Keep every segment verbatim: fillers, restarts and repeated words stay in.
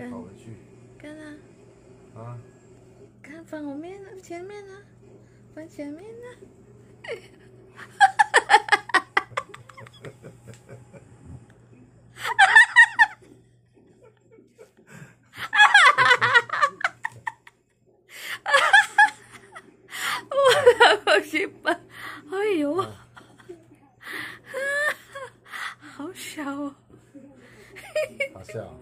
看跑回去看啊， 啊！ 看放后面前面啊，放前面啊。我去吧，哎呦，好小哦。 好笑。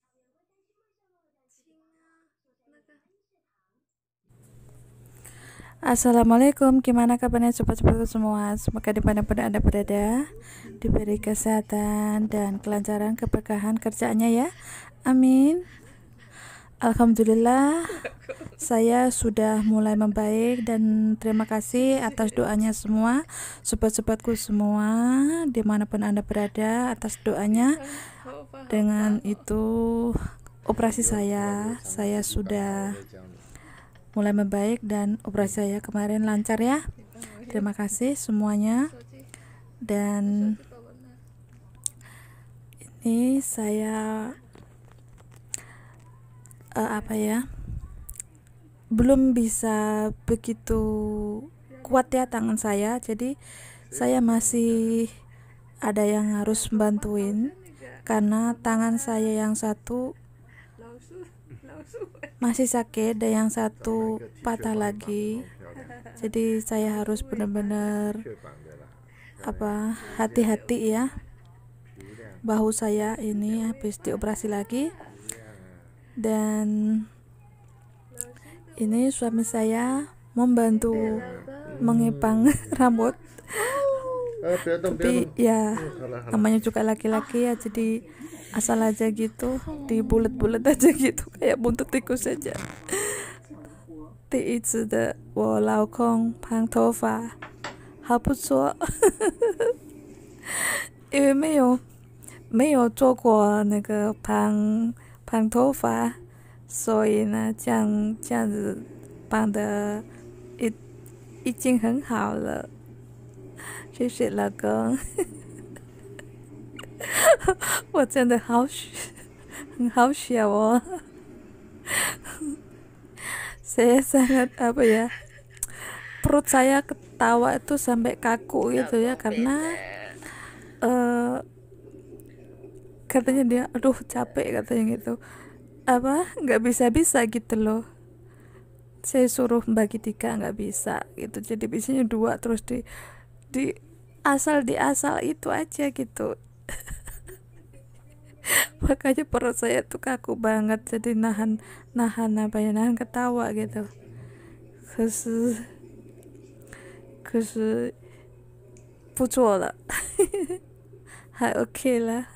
Assalamualaikum, gimana kabarnya sobat-sobatku semua? Semoga dimanapun Anda berada diberi kesehatan dan kelancaran keberkahan kerjaannya ya. Amin. Alhamdulillah, saya sudah mulai membaik dan terima kasih atas doanya semua sobat-sobatku semua dimanapun Anda berada atas doanya. Dengan itu operasi saya saya sudah mulai membaik dan operasi saya kemarin lancar ya. Terima kasih semuanya. Dan ini saya uh, apa ya belum bisa begitu kuat ya tangan saya, jadi saya masih ada yang harus bantuin karena tangan saya yang satu masih sakit dan yang satu patah lagi, jadi saya harus benar-benar apa hati-hati ya. Bahu saya ini habis dioperasi lagi, dan ini suami saya membantu mengepang rambut, tapi ya namanya juga laki-laki ya, jadi asal aja gitu, dibulet-bulet aja gitu kayak buntut tikus saja. 第一次的我老公绑头发好不错因为没有没有做过那个绑绑头发，所以呢这样这样子绑的已已经很好了，谢谢老公我真的好很好笑哦saya sangat apa ya, perut saya ketawa itu sampai kaku gitu ya, karena uh, katanya dia aduh capek katanya gitu, apa nggak bisa-bisa gitu loh. Saya suruh bagi tiga nggak bisa gitu, jadi biasanya dua terus di di asal di asal itu aja gitu makanya perut saya tuh kaku banget, jadi nahan nahan apa ya nahan ketawa gitu. 可是可是不做了还 OK 啦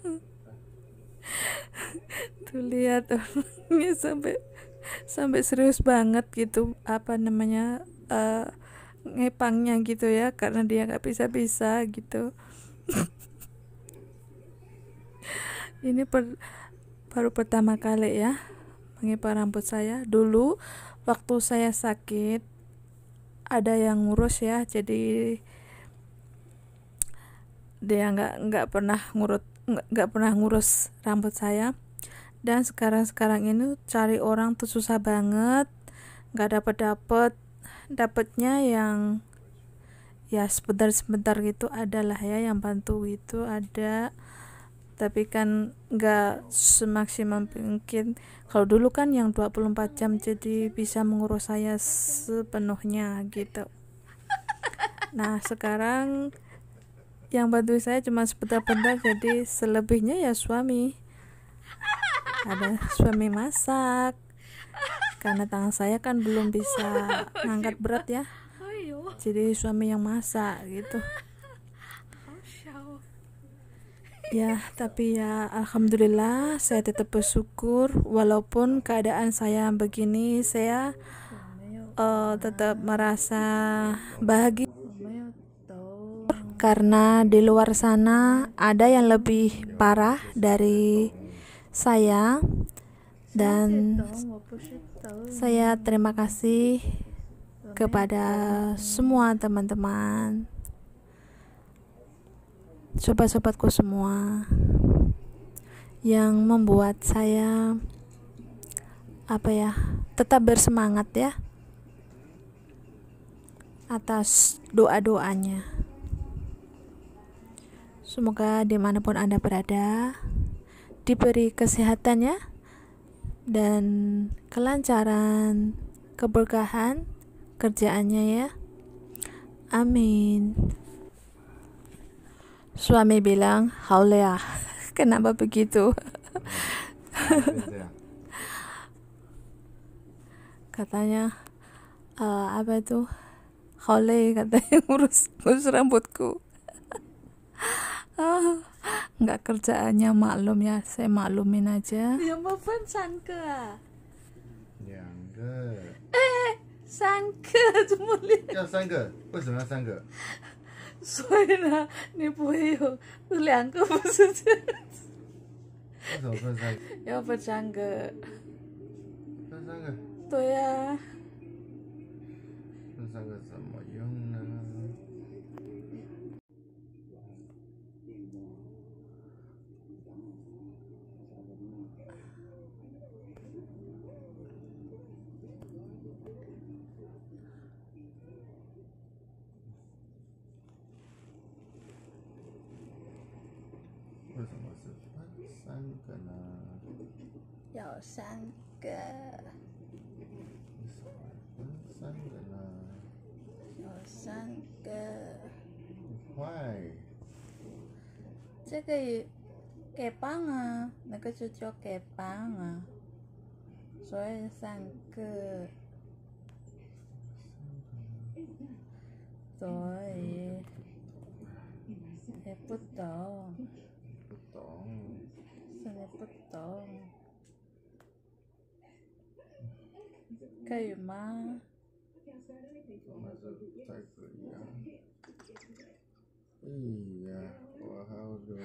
tuh lihat orangnya sampai sampai serius banget gitu apa namanya uh, ngepangnya gitu ya, karena dia nggak bisa-bisa gitu ini per, baru pertama kali ya mengepang rambut saya. Dulu waktu saya sakit ada yang ngurus ya, jadi dia nggak nggak pernah ngurut nggak pernah ngurus rambut saya. Dan sekarang sekarang ini cari orang tuh susah banget, nggak dapet dapet dapetnya yang ya sebentar sebentar gitu adalah ya yang bantu itu ada, tapi kan nggak semaksimal mungkin. Kalau dulu kan yang dua puluh empat jam, jadi bisa mengurus saya sepenuhnya gitu. Nah sekarang yang bantu saya cuma sebentar-bentar, jadi selebihnya ya suami. Ada suami masak, karena tangan saya kan belum bisa ngangkat berat ya, jadi suami yang masak gitu ya. Tapi ya alhamdulillah saya tetap bersyukur, walaupun keadaan saya begini, saya uh, tetap merasa bahagia karena di luar sana ada yang lebih parah dari saya. Dan saya terima kasih kepada semua teman-teman, sobat-sobatku semua yang membuat saya apa ya, tetap bersemangat ya atas doa-doanya. Semoga dimanapun Anda berada diberi kesehatan ya, dan kelancaran, keberkahan kerjaannya ya. Amin. Suami bilang, "Haule ya." Kenapa begitu? Katanya uh, apa itu? Haule katanya ngurus ngurus rambutku. Oh, nggak kerjaannya, maklum ya, saya maklumin aja. Ya mau分三个啊？ 两个。 哎，三个怎么连？ 要三个？为什么要三个？ 所以呢，你不会有两个，不是这样子。 为什么分三个？ 要分三个。 分三个？ 对呀。 分三个怎么用呢？为什么是分三个呢？ 有三个。 为什么分三个呢？ 有三个。 快！ 这个也给棒啊，那个就叫给棒啊，所以三个。所以也不懂。 不懂。 是你不懂。可以吗？ 那是再这样。哎呀，我好累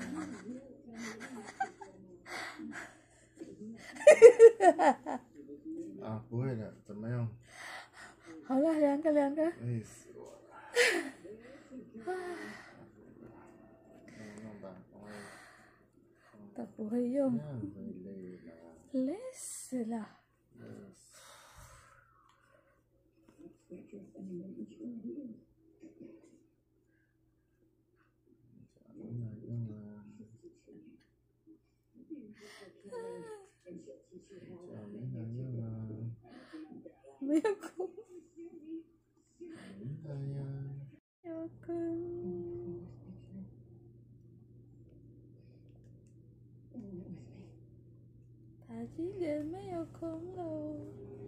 呀！啊，不会的，怎么样？ 好了，两个两个。 累死我了。弄吧，我。 他不会用。 这样会累了。 累死了。 累死。 没有空。 没有呀。 有空。他今天没有空了。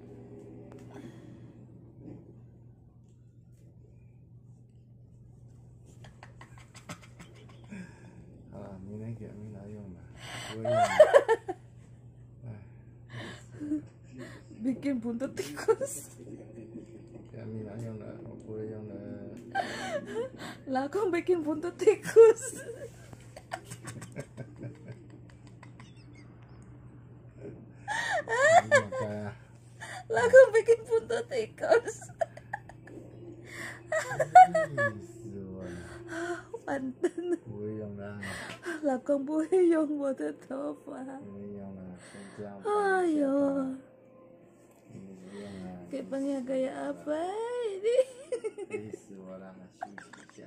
好了，明天给明拿用吧，不会用的。 Bikin buntut tikus. Ya Mina用的，我不会用的。 Lah kok bikin buntut tikus? Lah kok bikin buntut tikus? 完蛋了！ 不会用的。 老公不会用我的头发。 不会用的，先这样。 哎呦！ Kayak pengen kayak apa ini? Ini suara masih bisa.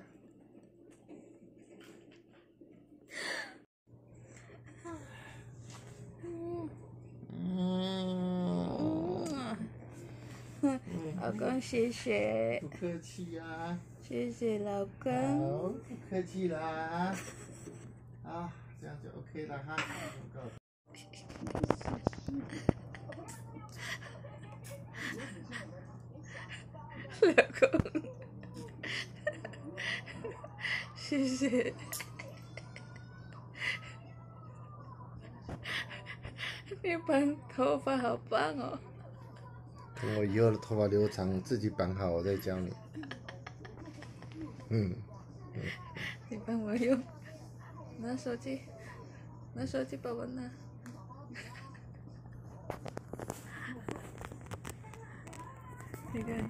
Lão公，谢谢。 不客气啊。 谢谢老公。 好，不客气啦。好，这样就 OK 了哈。 老公，谢谢。你绑头发好棒哦！ 等我以后的头发留长，自己绑好，我再教你。嗯。嗯你帮我用，拿手机，拿手机帮我拿。你看。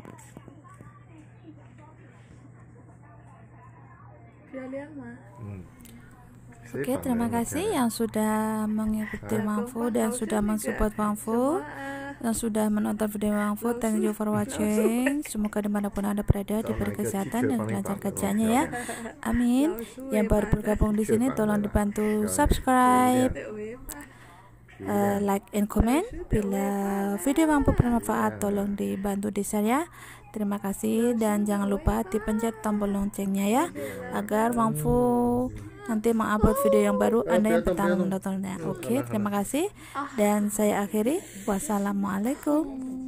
漂亮吗？ 嗯， Oke, terima kasih yang sudah mengikuti Wangfu dan sudah mensupport Wangfu yang sudah menonton video Wangfu. Thank you for watching. Semoga dimanapun Anda berada diberi kesehatan dan lancar kerjanya ya. Amin. Yang baru bergabung di sini tolong dibantu subscribe, uh, like and comment. Bila video Wangfu bermanfaat tolong dibantu di share ya. Terima kasih dan jangan lupa dipencet tombol loncengnya ya agar Wangfu nanti mengupload video yang baru Anda yang pertama menontonnya. Oke, terima kasih dan saya akhiri. Wassalamualaikum.